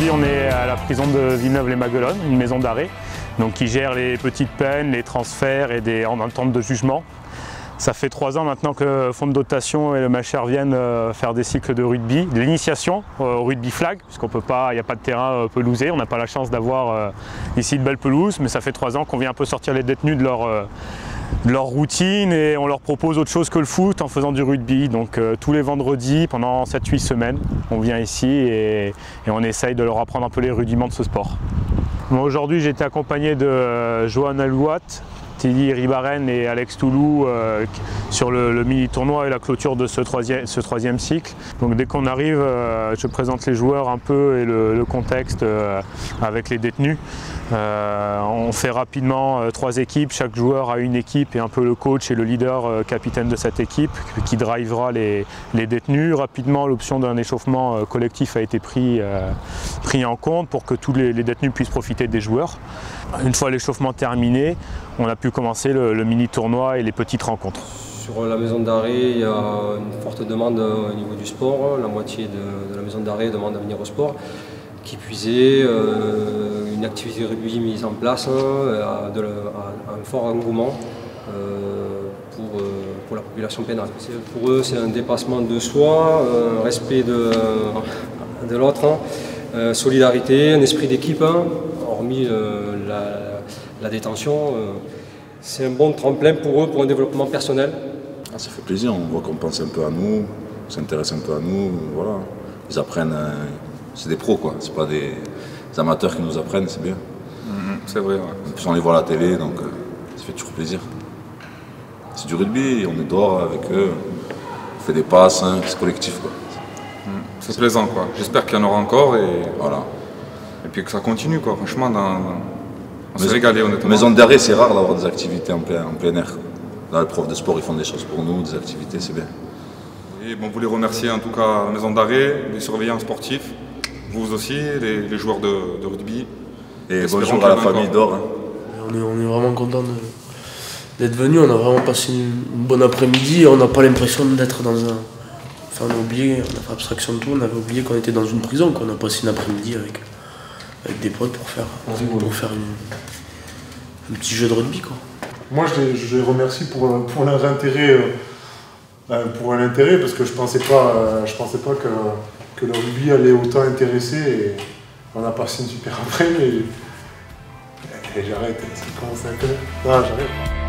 Aujourd'hui, on est à la prison de Villeneuve-les-Maguelones, une maison d'arrêt, donc qui gère les petites peines, les transferts et en attente de jugement. Ça fait 3 ans maintenant que le fonds de dotation et le MHR viennent faire des cycles de rugby, de l'initiation au rugby flag, puisqu'on peut pas, il n'y a pas de terrain pelousé, on n'a pas la chance d'avoir ici de belles pelouses, mais ça fait 3 ans qu'on vient un peu sortir les détenus de leur routine et on leur propose autre chose que le foot en faisant du rugby. Donc tous les vendredis, pendant 7-8 semaines, on vient ici et on essaye de leur apprendre un peu les rudiments de ce sport. Aujourd'hui, j'ai été accompagné de Johan Alouat, Teddy Ribaren et Alex Toulou sur le mini-tournoi et la clôture de ce troisième cycle. Donc dès qu'on arrive, je présente les joueurs un peu et le contexte avec les détenus. On fait rapidement 3 équipes, chaque joueur a une équipe et un peu le coach et le leader capitaine de cette équipe qui drivera les détenus. Rapidement, l'option d'un échauffement collectif a été pris en compte pour que tous les détenus puissent profiter des joueurs. Une fois l'échauffement terminé, on a pu commencer le mini-tournoi et les petites rencontres. Sur la maison d'arrêt, il y a une forte demande au niveau du sport. La moitié de la maison d'arrêt demande à venir au sport. Qui puisait, une activité rugby mise en place, un fort engouement pour la population pénale. Pour eux, c'est un dépassement de soi, un respect de l'autre, solidarité, un esprit d'équipe, hormis la détention. C'est un bon tremplin pour eux, pour un développement personnel. Ça fait plaisir, on voit qu'on pense un peu à nous, on s'intéresse un peu à nous, voilà. Ils apprennent, c'est des pros quoi, c'est pas des amateurs qui nous apprennent, c'est bien. C'est vrai, ouais. En plus on les voit à la télé, donc ça fait toujours plaisir. C'est du rugby, on est dehors avec eux, on fait des passes, c'est collectif quoi. C'est plaisant quoi, j'espère qu'il y en aura encore et, voilà. Et puis que ça continue quoi, franchement, on s'est régalé honnêtement. Maison d'arrêt, c'est rare d'avoir des activités en plein air. Là, les profs de sport, ils font des choses pour nous, des activités, c'est bien. Et bon, vous les remercier en tout cas, la maison d'arrêt, les surveillants sportifs, vous aussi, les joueurs de rugby. Et bonjour à la famille d'Or. On est vraiment content d'être venu, on a vraiment passé une bonne après-midi, on n'a pas l'impression d'être dans un... Enfin, on a oublié, on a fait abstraction de tout, on avait oublié qu'on était dans une prison, qu'on a passé une après-midi avec des potes pour faire un petit jeu de rugby quoi. Moi je les remercie pour leur intérêt, parce que je pensais pas que le rugby allait autant intéresser et on a passé une super après-midi et j'arrête, ça commence à... Non, j'arrête.